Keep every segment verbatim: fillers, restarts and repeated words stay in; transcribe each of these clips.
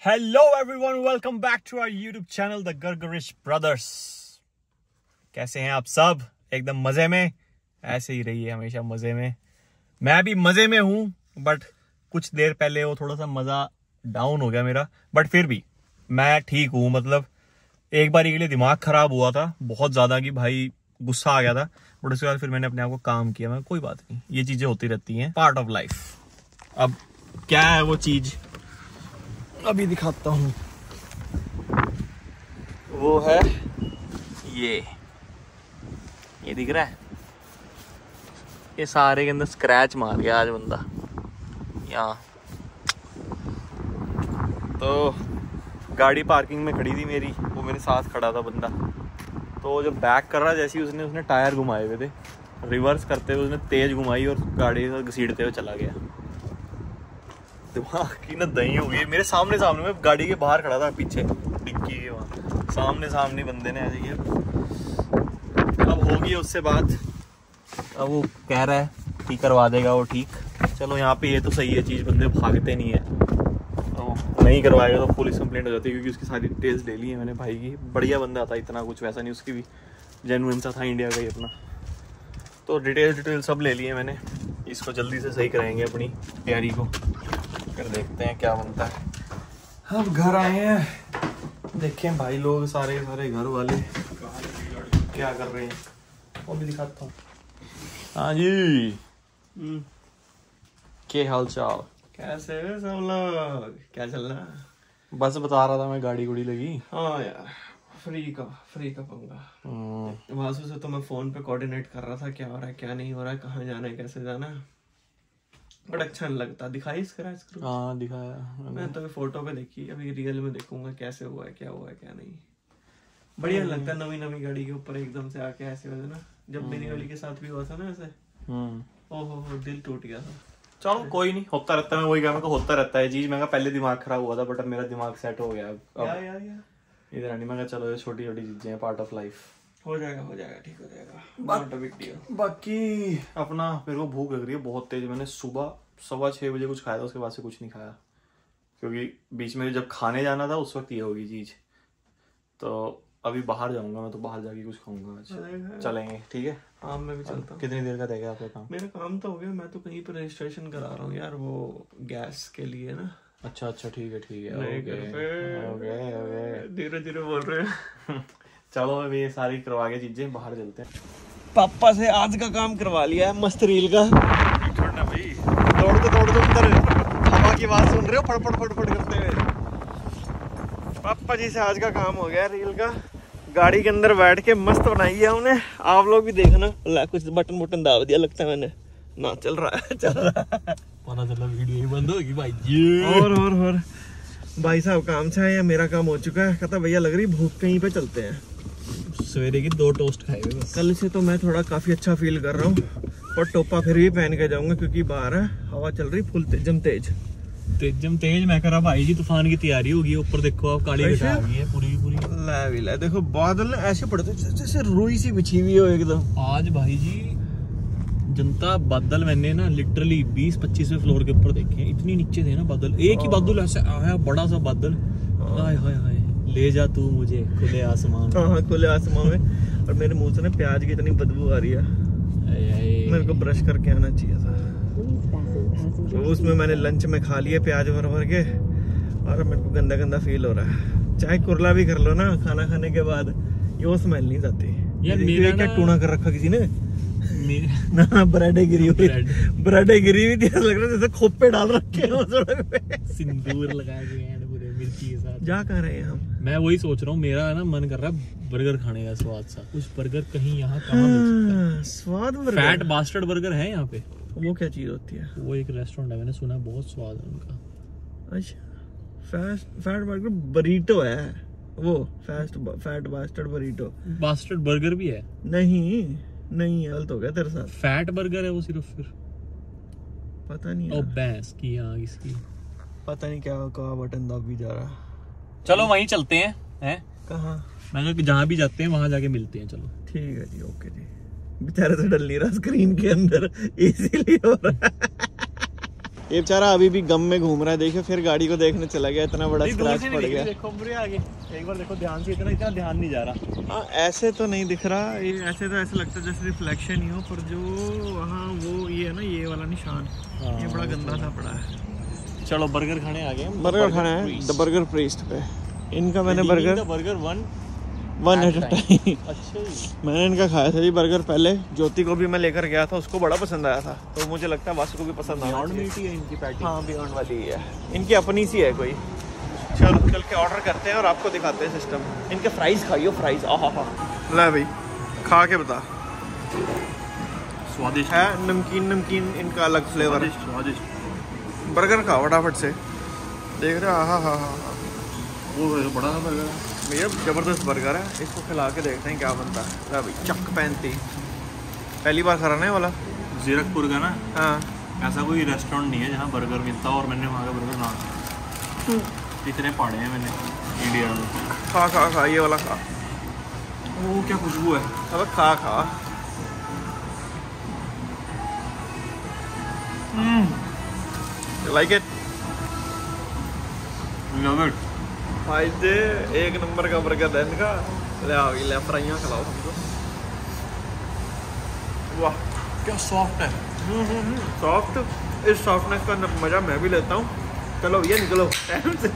Hello everyone, welcome back to our YouTube channel the गरगरिश brothers. कैसे हैं आप सब? एकदम मजे में, ऐसे ही रहिए हमेशा मजे में। मैं भी मजे में हूं, बट कुछ देर पहले वो थोड़ा सा मजा डाउन हो गया मेरा, बट फिर भी मैं ठीक हूं। मतलब एक बार के लिए दिमाग खराब हुआ था बहुत ज्यादा कि भाई गुस्सा आ गया था, बट उसके बाद फिर मैंने अपने आप को काम किया। मैं कोई बात नहीं, ये चीजें होती रहती हैं, पार्ट ऑफ लाइफ। अब क्या है वो चीज, अभी दिखाता हूं। वो है ये ये दिख रहा है, ये सारे के अंदर स्क्रैच मार गया आज बंदा यहाँ। तो गाड़ी पार्किंग में खड़ी थी मेरी, वो मेरे साथ खड़ा था बंदा। तो जब बैक कर रहा, जैसे ही उसने उसने टायर घुमाए हुए थे, रिवर्स करते हुए उसने तेज घुमाई और गाड़ी से घसीटते हुए चला गया। दिमाग की ना दही हो गई। मेरे सामने सामने में गाड़ी के बाहर खड़ा था, पीछे डिक्की के वहाँ सामने सामने बंदे ने ऐसे किया। अब होगी उससे बात, अब वो कह रहा है ठीक करवा देगा वो। ठीक, चलो यहाँ पे ये तो सही है चीज़, बंदे भागते नहीं है। तो नहीं करवाएगा तो पुलिस कंप्लेंट हो जाती है, क्योंकि उसकी सारी डिटेल्स ले ली है मैंने भाई की। बढ़िया बंदा था, इतना कुछ वैसा नहीं, उसकी भी जेन्युइन सा था, इंडिया का ही अपना। तो डिटेल डिटेल सब ले लिए मैंने। इसको जल्दी से सही कराएंगे अपनी प्यारी को, फिर देखते हैं क्या बनता है। अब घर आए हैं, देखें भाई लोग सारे सारे घर वाले क्या कर रहे हैं, वो भी दिखाता हूँ। हाँ जी, क्या हाल चाल, कैसे है सब लोग, क्या चल रहा है? बस बता रहा था मैं, गाड़ी गुड़ी लगी। हाँ यार, फ्री का फ्री का पंगा। वासु से तो मैं फोन पे कोऑर्डिनेट कर रहा था, क्या हो रहा है क्या नहीं हो रहा है, कहाँ जाना है कैसे जाना है, बट अच्छा नहीं लगता। दिखाई स्क्रैच करो? हाँ दिखाया मैं तो, फोटो पे देखी, अभी रियल में देखूंगा कैसे हुआ है, क्या हुआ है क्या नहीं। बढ़िया लगता है नवी नवी गाड़ी के ऊपर एकदम से आके ऐसे हो ना। जब मेरी गाड़ी के साथ भी हुआ था ना ऐसे, ओहो हो, दिल टूट गया था। चलो कोई नहीं, होता रहता है। मैं वही कहा, मेरे को होता रहता है चीज। मैं पहले दिमाग खराब हुआ था, बट अब मेरा दिमाग सेट हो गया। इधर नहीं, मैं चलो ये छोटी छोटी चीजें हैं, पार्ट ऑफ लाइफ। हो जाएगा हो जाएगा ठीक हो जाएगा। बाकी अपना मेरे को भूख लग रही है बहुत तेज। मैंने सुबह सवा छः बजे कुछ खाया था, उसके बाद से कुछ नहीं खाया, क्योंकि बीच में जब खाने जाना था उस वक्त ये होगी चीज़। तो अभी बाहर जाऊंगा मैं, तो बाहर जाके कुछ खाऊंगा आज। चलेंगे ठीक है? हाँ मैं भी चलता हूँ। कितनी देर का देगा आपका काम? मेरा काम तो हो गया, मैं तो कहीं पर रजिस्ट्रेशन करा रहा हूँ यार, वो गैस के लिए ना। अच्छा अच्छा ठीक है ठीक है, धीरे धीरे बोल रहे हैं। चलो अभी ये सारी करवा के चीजें, बाहर चलते हैं। पापा से आज का काम करवा लिया है, मस्त रील का। छोड़ना भाई, दौड़ दो दौड़ दो उधर, हवा की आवाज सुन रहे हो, फटफट फटफट करते हुए। पापा जी से आज का काम हो गया रील का। गाड़ी के अंदर बैठ के मस्त बनाई है हमने, आप लोग भी देखना। कुछ बटन बटन दाब दिया लगता है मैंने ना, चल रहा है चल रहा है, पता चला वीडियो ही बंद होगी भाई जी। और और और भाई साहब काम से आए, मेरा काम हो चुका है। कहता भैया लग रही भूख, कहीं पे चलते हैं। सवेरे की दो टोस्ट खाए हुए बस। कल से तो मैं थोड़ा काफी अच्छा फील कर रहा हूँ, पर टोपा फिर भी पहन के जाऊंगा, क्योंकि बाहर है हवा चल रही फुल तेजम तेज तेजम तेज। मैं करा भाई जी तूफान की तैयारी होगी। ऊपर देखो आप, काली घटा आ गई है पूरी पूरी। ला भी ला, देखो बादल ऐसे पड़ते जैसे रुई सी बिछी हुई हो एकदम। आज भाई जी जनता बादल मैंने ना लिटरली बीस पच्चीसवें फ्लोर के ऊपर देखे, इतनी नीचे थे ना बादल। एक ही बादल ऐसे आया, बड़ा सा बादल। हाय हाय हाय, ले जा तू मुझे खुले आसमान। हाँ खुले आसमान में। और मेरे मुंह से ना प्याज की इतनी बदबू आ रही है, मेरे को ब्रश करके आना चाहिए था। तो उसमें मैंने लंच में खा लिया प्याज भर भर के, और मेरे को गंदा गंदा फील हो रहा है। चाहे कुरला भी कर लो ना खाना खाने के बाद, ये वो स्मेल नहीं जाती यार। मेरा क्या टूना कर रखा किसी ने ना, ब्रेडे गिरी हुई, ब्रेडे गिरी हुई थी, लग रहा है जैसे खोपे डाल रखे हैं सड़क पे, सिंदूर लगाए गए हैं पूरे मिर्ची के साथ। जा कहाँ रहे हैं हम? मैं वही सोच रहा हूँ, मेरा ना मन कर रहा है बर्गर खाने का, स्वाद सा कुछ बर्गर कहीं यहाँ कहाँ मिल सकता है? स्वाद बर्गर, फैट बास्टर्ड बर्गर है यहाँ पे। वो क्या चीज होती है? वो एक रेस्टोरेंट है, मैंने सुना है बहुत स्वाद है उनका। अच्छा, फैट फैट बर्गर बरीटो है वो, fast fat bastard burrito. Bastard burger भी है? नहीं नहीं, गलत हो गया तेरे साथ। फैट बर्गर है वो सिर्फ, फिर पता नहीं। ओ भैंस की, यहाँ इसकी पता नहीं क्या कहा, बटन दब भी जा रहा। चलो वहीं चलते हैं। हैं कहाँ? मैं जहाँ भी जाते हैं वहां जाके मिलते हैं। चलो ठीक है जी, ओके जी। बेचारे से डल नहीं रहा स्क्रीन के अंदर, इसीलिए हो रहा है। ये बेचारा अभी भी गम में घूम रहा है, देखिए फिर गाड़ी को देखने चला गया, इतना बड़ा स्क्रैच पड़ गया। देखो पूरे आगे एक बार देखो ध्यान से, इतना इतना ध्यान नहीं जा रहा। हाँ ऐसे तो नहीं दिख रहा, ये ऐसे तो ऐसा लगता है जैसे रिफ्लेक्शन ही हो, पर जो वहाँ वो ये है ना ये वाला निशान, ये बड़ा गंदा सा पड़ा है। चलो बर्गर खाने आ गए, बर्गर खाना है द बर्गर प्रीस्ट पे। इनका मैंने burger burger one one at a time. अच्छा मैंने इनका खाया था जी बर्गर पहले, ज्योति को भी मैं लेकर गया था, उसको बड़ा पसंद आया था, तो मुझे लगता है वासु को भी पसंद आया। बियॉन्ड मीट ही है इनकी पैटी। हाँ बियॉन्ड वाली ही है, इनकी अपनी सी है कोई। चलो चल के ऑर्डर करते हैं और आपको दिखाते हैं सिस्टम। इनके फ्राइज खाइयो, फ्राइज आहा हा। ले भाई खा के बता, स्वादिष्ट है, नमकीन नमकीन इनका अलग फ्लेवर है। स्वादिष्ट बर्गर खाओ फटाफट से, देख रहे हो? हाँ हाँ हाँ हाँ वो बड़ा सा बर्गर है भैया, जबरदस्त बर्गर है, इसको खिला के देखते हैं क्या बनता है। ले भाई चक पैंती, पहली बार खा रहा है वाला। जीरकपुर का ना, हाँ ऐसा कोई रेस्टोरेंट नहीं है जहाँ बर्गर मिलता और मैंने वहाँ का बर्गर ना, इतने पढ़े हैं मैंने इंडिया में। खा खा खा ये वाला खा। वो क्या खुशबू है, अब खा खा। Like it, love it. फायदे एक नंबर का बर्गर है इनका। ले आओ ले फ्राइयाँ खिलाओ हमको। वाह क्या सॉफ्ट है, सॉफ्ट। इस सॉफ्टनेस का मजा मैं भी लेता हूँ। चलो भैया निकलो टाइम से,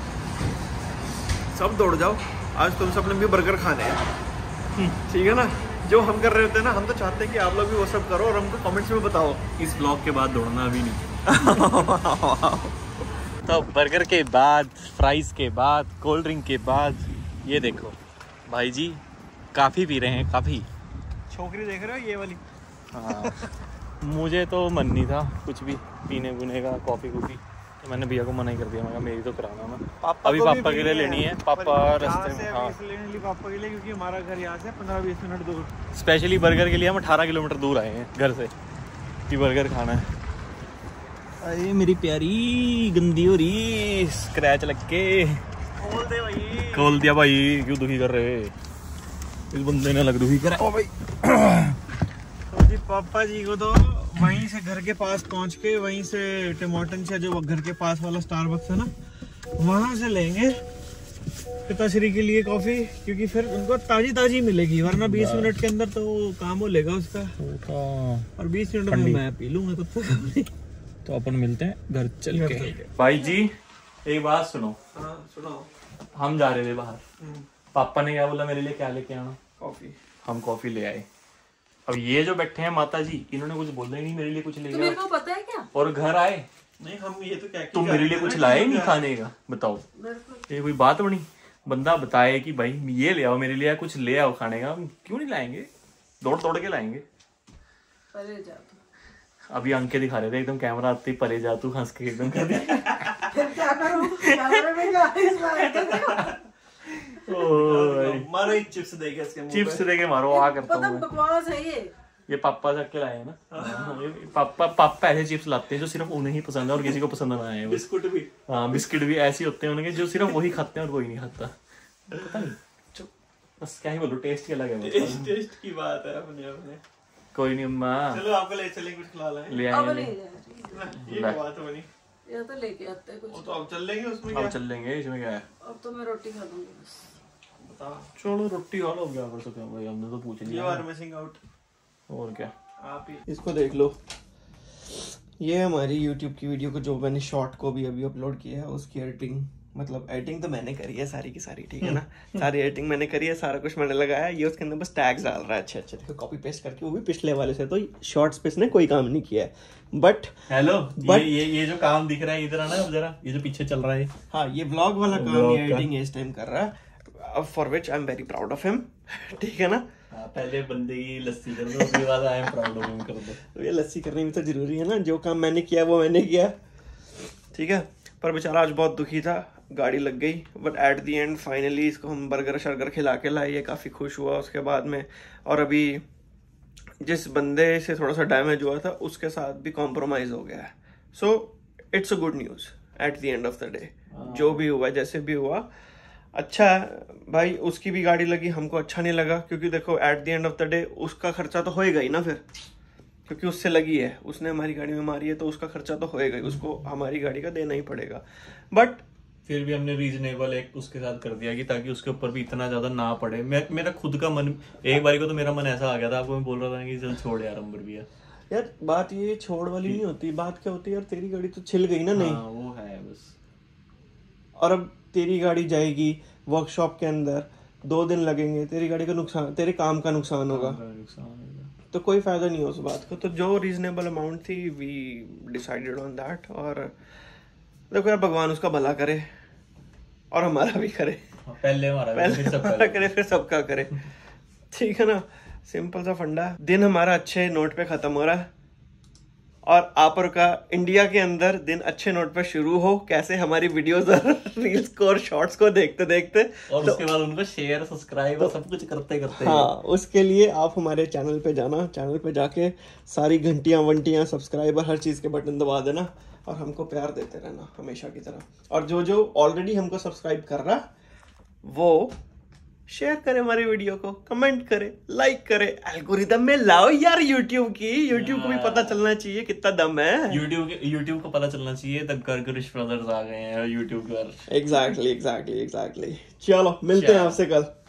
सब दौड़ जाओ, आज तुम सब ने भी बर्गर खाने हैं, ठीक है ना? जो हम कर रहे होते हैं ना, हम तो चाहते हैं कि आप लोग भी वो सब करो और हमको कमेंट्स में बताओ। इस ब्लॉग के बाद दौड़ना अभी नहीं। तो बर्गर के बाद, फ्राइज के बाद, कोल्ड ड्रिंक के बाद, ये देखो भाई जी काफ़ी पी रहे हैं, काफ़ी। छोकरी देख रहे हो ये वाली? हाँ मुझे तो मन नहीं था कुछ भी पीने वूने का, कॉफ़ी कॉफ़ी, तो मैंने भैया को मना ही कर दिया। मैं मेरी तो कराना ना, पापा अभी पापा के लिए लेनी है। पापा रास्ते में, हाँ पापा के लिए, क्योंकि हमारा घर यहाँ से पंद्रह बीस मिनट दूर। स्पेशली बर्गर के लिए हम अठारह किलोमीटर दूर आए हैं घर से कि बर्गर खाना है। अरे मेरी प्यारी गंदी हो रही, स्क्रैच लग के। खोल दे भाई, खोल दिया भाई, क्यों दुखी कर रहे, इस बंदे ने अलग दुखी करा। ओ भाई तो जी पापा जी को तो वहीं से घर के पास पहुंच के, वहीं से टिमोटन से जो घर के पास वाला स्टारबक्स है ना, वहां से लेंगे पिताश्री के लिए कॉफी, क्योंकि फिर उनको ताजी ताजी मिलेगी, वरना बीस मिनट के अंदर तो काम हो लेगा उसका, और बीस मिनट में मैं पी लूंगा तब तक। तो अपन मिलते हैं घर चल के। भाई जी एक बात सुनो। हाँ सुनाओ। हम जा रहे थे बाहर, पापा ने क्या बोला मेरे लिए क्या लेके आना, कॉफी। हम कॉफी ले आए। अब ये जो बैठे हैं माता जी, इन्होंने कुछ बोला ही नहीं मेरे लिए कुछ ले, मेरे को पता है क्या, और घर आए नहीं हम ये तो क्या, तुम मेरे लिए कुछ लाए नहीं खाने का, बताओ ये कोई बात बनी? बंदा बताए कि भाई ये ले आओ मेरे लिए, कुछ ले आओ खाने का, क्यों नहीं लाएंगे, दौड़ दौड़ के लाएंगे। परे जा तू। अभी अंके दिखा रहे थे एकदम, कैमरा आते ही परे जा तू हंस के एकदम कर दिया। फिर क्या करूं, कैमरे में क्या इस बार मारो एक चिप्स दे के इसके मुंह पे। चिप्स दे के मारो, आ करता पता हूं मैं। बकवास है ये। ये पापा से लाए हैं ना, ये पापा पापा ऐसे चिप्स लाते हैं जो सिर्फ उन्हें ही पसंद है और किसी को पसंद ना आए। बिस्कुट भी, हाँ बिस्किट भी ऐसे होते हैं उनके जो सिर्फ वही खाते हैं और कोई नहीं खाता। पता नहीं, बस क्या ही बोलूं, टेस्ट ही अलग है। टेस्ट टेस्ट की बात है अपने अपने। कोई नहीं अम्मा, चलो आपको ले चलेंगे, कुछ खिला लाएं। ले अब आएंगे। नहीं जा रही, ये बात बनी, ये तो लेके आते हैं कुछ। तो अब चल लेंगे उसमें अब क्या। चल लेंगे, इसमें क्या है। अब तो मैं रोटी खा दूंगी बस। बता, चलो रोटी खा लो, क्या कर सकते हैं भाई, हमने तो पूछ यू लिया। Are missing out. और क्या, आप ही इसको देख लो, ये हमारी YouTube की वीडियो को जो मैंने शॉर्ट को भी अभी अपलोड किया है, उसकी एडिटिंग, मतलब एडिटिंग तो मैंने करी है सारी की सारी, ठीक है ना, सारी एडिटिंग मैंने करी है, सारा कुछ मैंने लगाया है, ये उसके अंदर बस टैग्स डाल रहा है अच्छे अच्छे, देखो कॉपी पेस्ट करके, वो भी पिछले वाले से, तो शॉर्ट्स पे इसने कोई काम नहीं किया है। बट हेलो But- ये ये ये जो काम दिख रहा है इधर आना जरा, ये जो पीछे चल रहा है, हाँ ये व्लॉग वाला काम, Vlog ये का। एडिटिंग इस टाइम कर रहा है, for which I am very proud of him, ठीक है ना। हाँ, पहले बंदे की लस्सी कर दो, उसके बाद I am proud of him कर दो। तो ये लस्सी करने में तो जरूरी है ना, जो काम मैंने किया वो मैंने किया, ठीक है। पर बेचारा आज बहुत दुखी था, गाड़ी लग गई, but at the end finally इसको हम बर्गर शर्गर खिला के लाए, ये काफ़ी खुश हुआ उसके बाद में। और अभी जिस बंदे से थोड़ा सा डैमेज हुआ था उसके साथ भी कॉम्प्रोमाइज़ हो गया है, so it's a good news at the end of the day. जो भी हुआ जैसे भी हुआ अच्छा है भाई, उसकी भी गाड़ी लगी, हमको अच्छा नहीं लगा, क्योंकि देखो at the end of the day उसका खर्चा तो होएगा ही ना फिर, क्योंकि उससे लगी है, उसने हमारी गाड़ी में मारी है तो उसका खर्चा तो होएगा ही, उसको हमारी गाड़ी का देना ही पड़ेगा। बट फिर भी हमने रीजनेबल एक उसके साथ कर दिया कि ताकि उसके ऊपर भी इतना ज्यादा ना पड़े। मैं मेरा खुद का मन, एक बारी को तो मेरा मन ऐसा आ गया था, आपको मैं बोल रहा था कि चल छोड़ यार अंबर भैया। यार बात ये छोड़ वाली नहीं होती, बात क्या होती है यार, तेरी गाड़ी तो छिल गई ना। नहीं हाँ, वो है बस। और अब तेरी गाड़ी जाएगी वर्कशॉप के अंदर, दो दिन लगेंगे, तेरी गाड़ी का नुकसान, तेरे काम का नुकसान होगा, तो कोई फायदा नहीं हो उस बात का। तो जो रीजनेबल अमाउंट थी वी डिसाइडेड ऑन दैट। और देखो यार, भगवान उसका भला करे और हमारा भी करे। पहले हमारा पहले फिर सबका हमारा करे फिर सबका करे, ठीक है ना। सिंपल सा फंडा। दिन हमारा अच्छे नोट पे खत्म हो रहा है और आप का इंडिया के अंदर दिन अच्छे नोट पे शुरू हो। कैसे? हमारी वीडियोस और रील्स को और शॉर्ट्स को देखते देखते, और तो, उसके बाद उनको शेयर सब्सक्राइब और सब कुछ करते करते। हाँ, उसके लिए आप हमारे चैनल पे जाना, चैनल पे जाके सारी घंटियां वंटियां सब्सक्राइबर हर चीज के बटन दबा देना और हमको प्यार देते रहना हमेशा की तरह। और जो जो ऑलरेडी हमको सब्सक्राइब कर रहा वो शेयर करे हमारी वीडियो को, कमेंट करे, लाइक करे। एल्गोरिदम में लाओ यार यूट्यूब की, यूट्यूब को भी पता चलना चाहिए कितना दम है। यूट्यूब यूट्यूब को पता चलना चाहिए द गर्गरिश ब्रदर्स आ गए हैं यूट्यूब पर। Exactly exactly exactly. चलो मिलते हैं आपसे कल।